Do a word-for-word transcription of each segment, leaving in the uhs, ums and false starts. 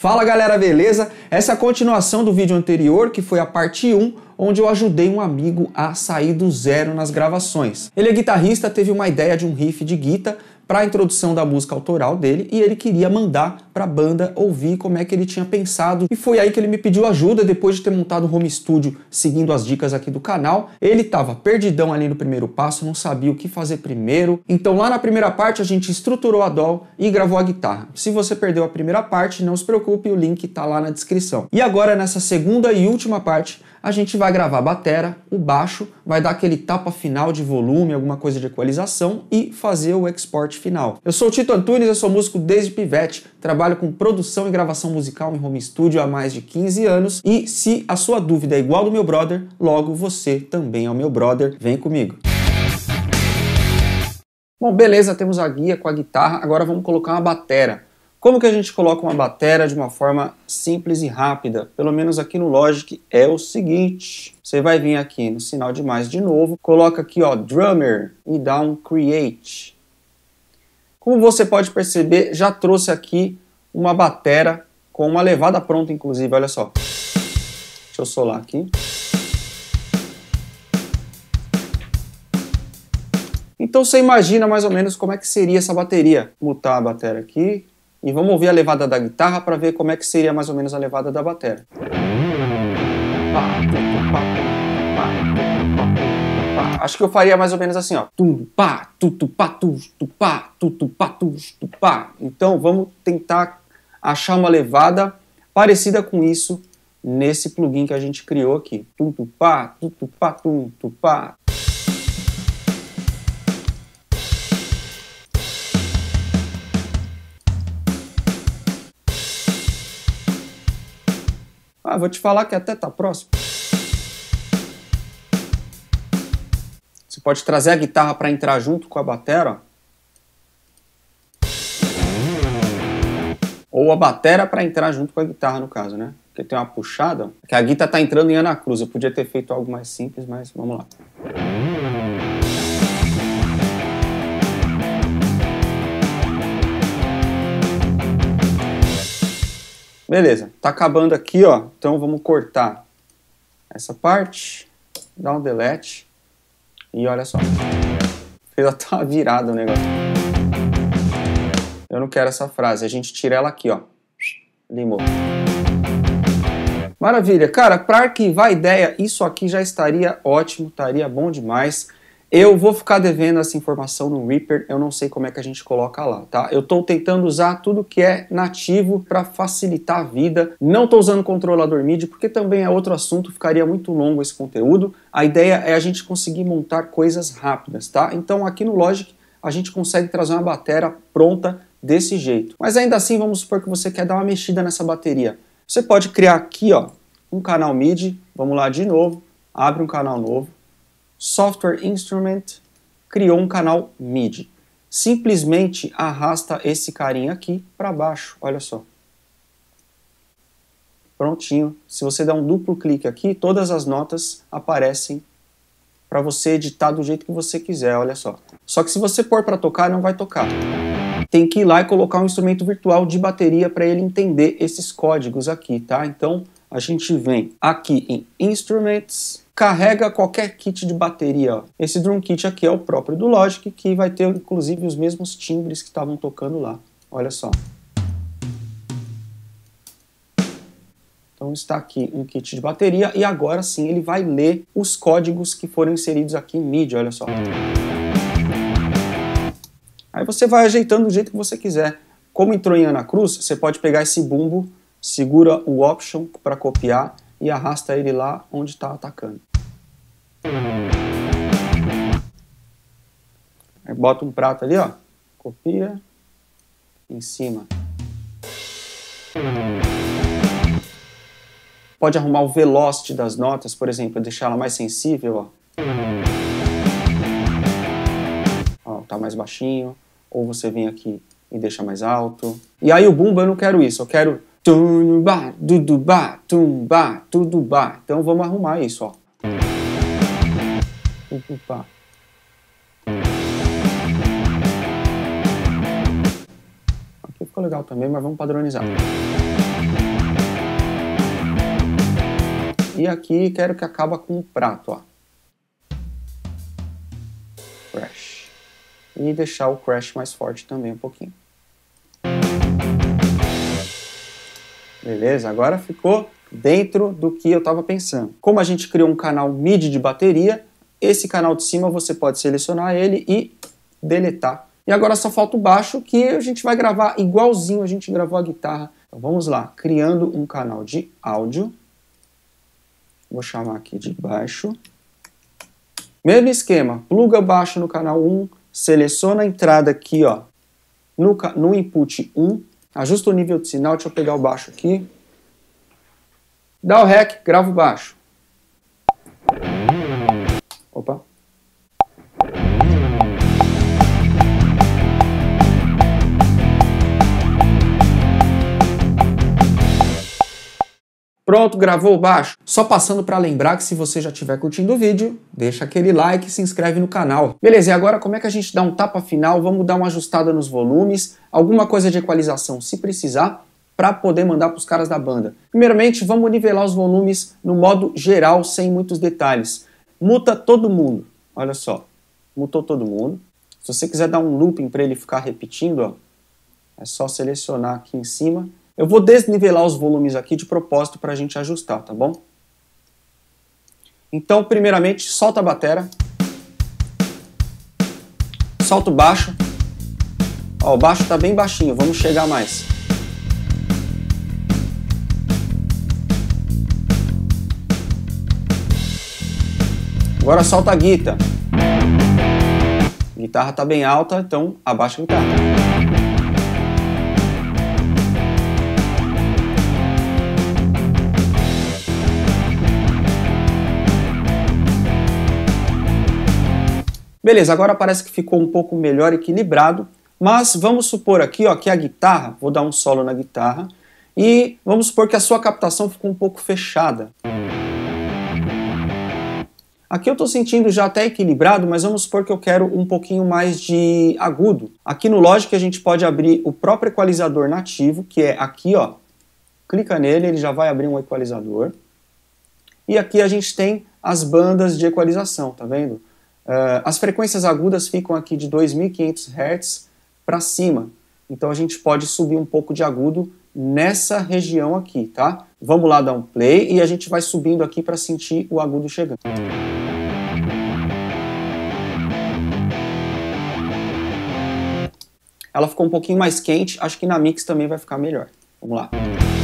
Fala galera, beleza? Essa é a continuação do vídeo anterior, que foi a parte um, onde eu ajudei um amigo a sair do zero nas gravações. Ele é guitarrista, teve uma ideia de um riff de guitarra para a introdução da música autoral dele e ele queria mandar para a banda ouvir como é que ele tinha pensado. E foi aí que ele me pediu ajuda, depois de ter montado um home studio seguindo as dicas aqui do canal. Ele estava perdidão ali no primeiro passo, não sabia o que fazer primeiro. Então lá na primeira parte a gente estruturou a D A W e gravou a guitarra. Se você perdeu a primeira parte, não se preocupe, o link está lá na descrição. E agora nessa segunda e última parte, a gente vai gravar a batera, o baixo, vai dar aquele tapa final de volume, alguma coisa de equalização e fazer o export final. Eu sou o Tito Antunes, eu sou músico desde pivete, trabalho com produção e gravação musical em home studio há mais de quinze anos e se a sua dúvida é igual do meu brother, logo você também é o meu brother, vem comigo. Bom, beleza, temos a guia com a guitarra, agora vamos colocar uma batera. Como que a gente coloca uma batera de uma forma simples e rápida? Pelo menos aqui no Logic é o seguinte. Você vai vir aqui no sinal de mais de novo, coloca aqui ó, Drummer e dá um Create. Como você pode perceber, já trouxe aqui uma batera com uma levada pronta inclusive, olha só. Deixa eu solar aqui. Então você imagina mais ou menos como é que seria essa bateria. Mutar a bateria aqui. E vamos ouvir a levada da guitarra para ver como é que seria mais ou menos a levada da bateria. Acho que eu faria mais ou menos assim, ó. Então vamos tentar achar uma levada parecida com isso nesse plugin que a gente criou aqui. Ah, vou te falar que até tá próximo. Você pode trazer a guitarra para entrar junto com a batera. Ou a batera para entrar junto com a guitarra, no caso, né? Porque tem uma puxada. Que a guitarra tá entrando em Ana Cruz. Eu podia ter feito algo mais simples, mas vamos lá. Beleza, tá acabando aqui, ó. Então vamos cortar essa parte, dar um delete e olha só. Fez até uma virada o negócio. Eu não quero essa frase, a gente tira ela aqui, ó. Limou. Maravilha, cara, para arquivar a ideia, isso aqui já estaria ótimo, estaria bom demais. Eu vou ficar devendo essa informação no Reaper, eu não sei como é que a gente coloca lá, tá? Eu estou tentando usar tudo que é nativo para facilitar a vida. Não estou usando controlador M I D I, porque também é outro assunto, ficaria muito longo esse conteúdo. A ideia é a gente conseguir montar coisas rápidas, tá? Então aqui no Logic a gente consegue trazer uma bateria pronta desse jeito. Mas ainda assim, vamos supor que você quer dar uma mexida nessa bateria. Você pode criar aqui, ó, um canal M I D I, vamos lá de novo, abre um canal novo. Software Instrument criou um canal M I D I. Simplesmente arrasta esse carinha aqui para baixo, olha só. Prontinho. Se você der um duplo clique aqui, todas as notas aparecem para você editar do jeito que você quiser, olha só. Só que se você pôr para tocar, não vai tocar. Tem que ir lá e colocar um instrumento virtual de bateria para ele entender esses códigos aqui, tá? Então a gente vem aqui em Instruments, carrega qualquer kit de bateria. Ó. Esse drum kit aqui é o próprio do Logic, que vai ter inclusive os mesmos timbres que estavam tocando lá. Olha só. Então está aqui um kit de bateria e agora sim ele vai ler os códigos que foram inseridos aqui em M I D I, olha só. Aí você vai ajeitando do jeito que você quiser. Como entrou em Ana Cruz, você pode pegar esse bumbo, segura o Option para copiar e arrasta ele lá onde está atacando. Aí bota um prato ali, ó. Copia. Em cima. Pode arrumar o velocity das notas, por exemplo, deixar ela mais sensível, ó. Ó, tá mais baixinho. Ou você vem aqui e deixa mais alto. E aí o bumbo eu não quero isso, eu quero tumba, dudubá, tumba, tudubá. Então vamos arrumar isso, ó. Tudubá. Aqui ficou legal também, mas vamos padronizar. E aqui quero que acaba com o prato, ó. Crash. E deixar o crash mais forte também um pouquinho. Beleza, agora ficou dentro do que eu estava pensando. Como a gente criou um canal MIDI de bateria, esse canal de cima você pode selecionar ele e deletar. E agora só falta o baixo, que a gente vai gravar igualzinho a gente gravou a guitarra. Então vamos lá, criando um canal de áudio. Vou chamar aqui de baixo. Mesmo esquema, pluga baixo no canal um, seleciona a entrada aqui, ó, no, no input um, ajusta o nível de sinal, deixa eu pegar o baixo aqui. Dá o rec, grava o baixo. Opa. Pronto, gravou o baixo? Só passando para lembrar que se você já estiver curtindo o vídeo, deixa aquele like e se inscreve no canal. Beleza, e agora como é que a gente dá um tapa final? Vamos dar uma ajustada nos volumes, alguma coisa de equalização se precisar, para poder mandar para os caras da banda. Primeiramente, vamos nivelar os volumes no modo geral, sem muitos detalhes. Muta todo mundo. Olha só, mutou todo mundo. Se você quiser dar um looping para ele ficar repetindo, ó, é só selecionar aqui em cima. Eu vou desnivelar os volumes aqui de propósito para a gente ajustar, tá bom? Então, primeiramente, solta a batera. Solta o baixo. Ó, o baixo tá bem baixinho, vamos chegar mais. Agora solta a guitarra. A guitarra tá bem alta, então abaixa a guitarra. Beleza, agora parece que ficou um pouco melhor equilibrado, mas vamos supor aqui, ó, que a guitarra, vou dar um solo na guitarra, e vamos supor que a sua captação ficou um pouco fechada. Aqui eu estou sentindo já até equilibrado, mas vamos supor que eu quero um pouquinho mais de agudo. Aqui no Logic a gente pode abrir o próprio equalizador nativo, que é aqui, ó. Clica nele, ele já vai abrir um equalizador. E aqui a gente tem as bandas de equalização, tá vendo? Uh, as frequências agudas ficam aqui de dois mil e quinhentos hertz para cima. Então a gente pode subir um pouco de agudo nessa região aqui, tá? Vamos lá dar um play e a gente vai subindo aqui para sentir o agudo chegando. Ela ficou um pouquinho mais quente, acho que na mix também vai ficar melhor. Vamos lá.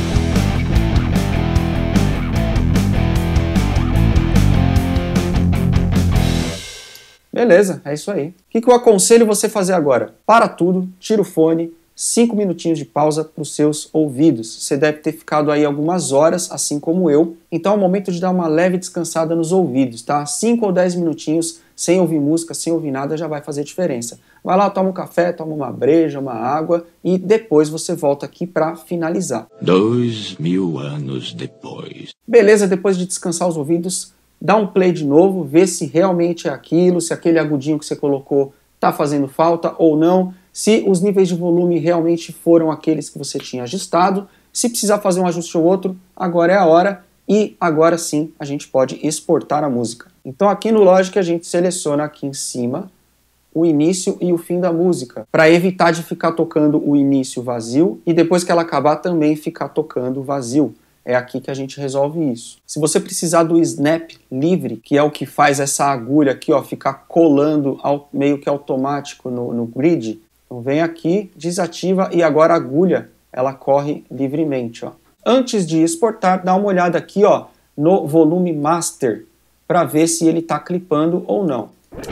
Beleza, é isso aí. O que, que eu aconselho você fazer agora? Para tudo, tira o fone, cinco minutinhos de pausa para os seus ouvidos. Você deve ter ficado aí algumas horas, assim como eu. Então é o momento de dar uma leve descansada nos ouvidos, tá? cinco ou dez minutinhos, sem ouvir música, sem ouvir nada, já vai fazer diferença. Vai lá, toma um café, toma uma breja, uma água e depois você volta aqui para finalizar. Dois mil anos depois. Beleza, depois de descansar os ouvidos, dá um play de novo, vê se realmente é aquilo, se aquele agudinho que você colocou está fazendo falta ou não, se os níveis de volume realmente foram aqueles que você tinha ajustado. Se precisar fazer um ajuste ou outro, agora é a hora e agora sim a gente pode exportar a música. Então aqui no Logic a gente seleciona aqui em cima o início e o fim da música, para evitar de ficar tocando o início vazio e depois que ela acabar também ficar tocando vazio. É aqui que a gente resolve isso. Se você precisar do snap livre, que é o que faz essa agulha aqui, ó, ficar colando ao, meio que automático no, no grid, então vem aqui, desativa e agora a agulha ela corre livremente. Ó. Antes de exportar, dá uma olhada aqui, ó, no volume master para ver se ele está clipando ou não.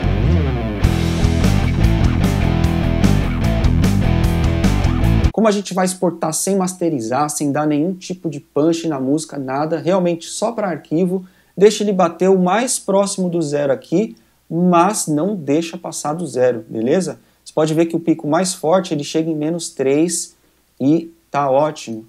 Como a gente vai exportar sem masterizar, sem dar nenhum tipo de punch na música, nada, realmente só para arquivo, deixa ele bater o mais próximo do zero aqui, mas não deixa passar do zero, beleza? Você pode ver que o pico mais forte ele chega em menos três e tá ótimo.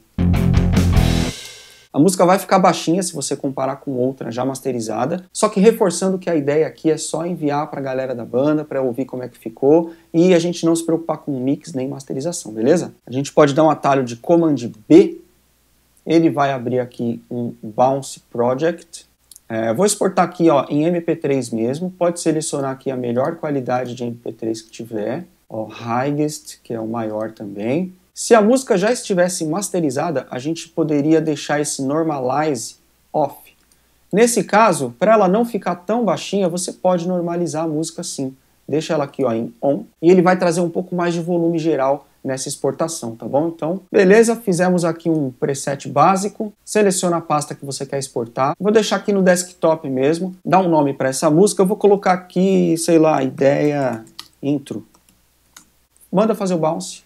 A música vai ficar baixinha se você comparar com outra já masterizada, só que reforçando que a ideia aqui é só enviar para a galera da banda para ouvir como é que ficou e a gente não se preocupar com mix nem masterização, beleza? A gente pode dar um atalho de Command B ele vai abrir aqui um Bounce Project. É, vou exportar aqui ó, em M P três mesmo, pode selecionar aqui a melhor qualidade de M P três que tiver, ó, Highest, que é o maior também. Se a música já estivesse masterizada, a gente poderia deixar esse Normalize off. Nesse caso, para ela não ficar tão baixinha, você pode normalizar a música sim. Deixa ela aqui ó, em On, e ele vai trazer um pouco mais de volume geral nessa exportação, tá bom? Então, beleza, fizemos aqui um preset básico, seleciona a pasta que você quer exportar, vou deixar aqui no desktop mesmo, dá um nome para essa música, eu vou colocar aqui, sei lá, ideia intro. Manda fazer o bounce.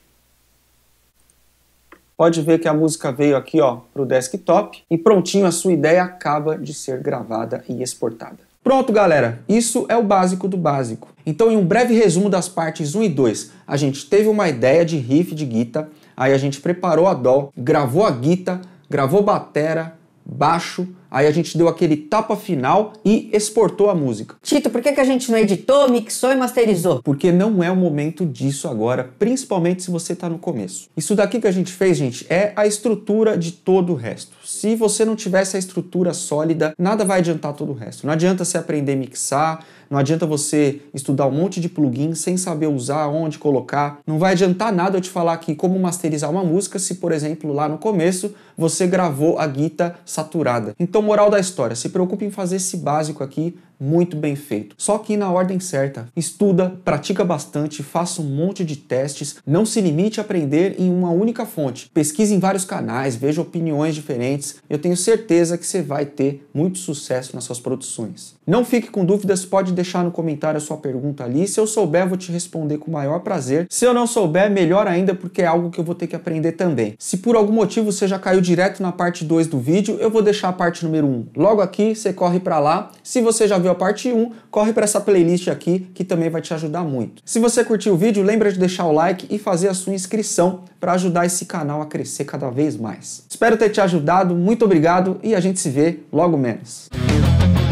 Pode ver que a música veio aqui ó, para o desktop e prontinho, a sua ideia acaba de ser gravada e exportada. Pronto, galera, isso é o básico do básico. Então, em um breve resumo das partes um e dois, a gente teve uma ideia de riff de guitarra, aí a gente preparou a D A W, gravou a guitarra, gravou batera, baixo, aí a gente deu aquele tapa final e exportou a música. Tito, por que que a gente não editou, mixou e masterizou? Porque não é o momento disso agora, principalmente se você está no começo. Isso daqui que a gente fez, gente, é a estrutura de todo o resto. Se você não tiver essa estrutura sólida, nada vai adiantar todo o resto. Não adianta você aprender a mixar, não adianta você estudar um monte de plugins sem saber usar, onde colocar. Não vai adiantar nada eu te falar aqui como masterizar uma música se, por exemplo, lá no começo você gravou a guitarra saturada. Então, moral da história, se preocupe em fazer esse básico aqui muito bem feito. Só que na ordem certa. Estuda, pratica bastante, faça um monte de testes, não se limite a aprender em uma única fonte. Pesquise em vários canais, veja opiniões diferentes. Eu tenho certeza que você vai ter muito sucesso nas suas produções. Não fique com dúvidas, pode deixar no comentário a sua pergunta ali. Se eu souber, eu vou te responder com o maior prazer. Se eu não souber, melhor ainda, porque é algo que eu vou ter que aprender também. Se por algum motivo você já caiu direto na parte dois do vídeo, eu vou deixar a parte número um logo aqui, você corre para lá. Se você já viu a parte um, corre para essa playlist aqui, que também vai te ajudar muito. Se você curtiu o vídeo, lembra de deixar o like e fazer a sua inscrição para ajudar esse canal a crescer cada vez mais. Espero ter te ajudado, muito obrigado e a gente se vê logo menos.